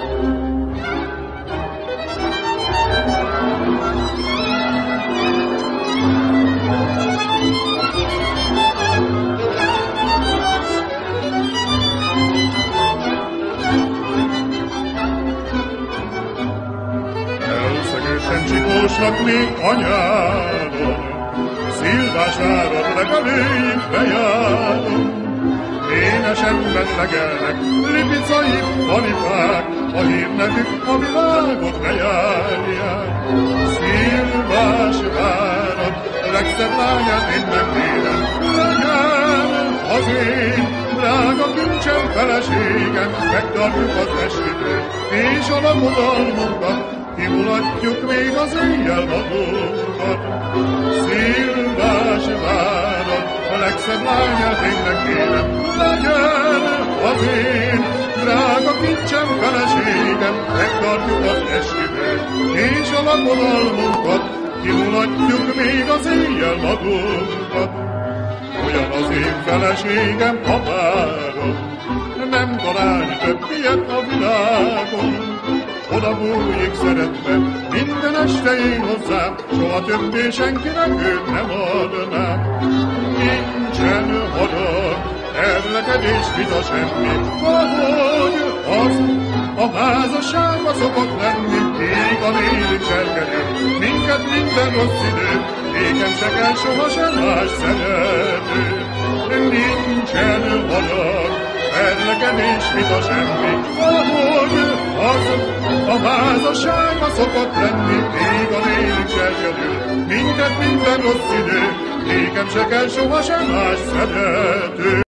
Csiklósnak még anyádon, szilvás várad legelőjük bejáron. Énesemben legelnek lipicai panipák, a hírnevük a világot bejárják. Szilvás várad, legszebb lányát én nem vélem, legyen az én drága kincsem feleségem, megtartjuk az esküvőt és a lakodalmunkat, kimulatjuk még az éjjel magunkat. Szilvás várad, a legszebb lányát én megkérem, legyen az én drága kincsem feleségem, megtartjuk az esküvőt és a lakodalmunkat, kimulatjuk még az éjjel magunkat. Olyan az én feleségem, ha várom, nem találni több ilyet a világon. Oda bújik szeretve, minden este én hozzám, soha többé senkinek őt nem adnám. Nincsen harag, ellekedés, vita semmi, valahogy az a házasságba szokott lenni, még a lélük cselkedő, minket minden rossz idő, nékem se kell sohasem más szerető. Nincsen harag, ellekedés, vita semmi, valahogy az a házasságba szokott lenni, még a lélük cselkedő, minket minden rossz idő, nékem se kell sohasem más szerető.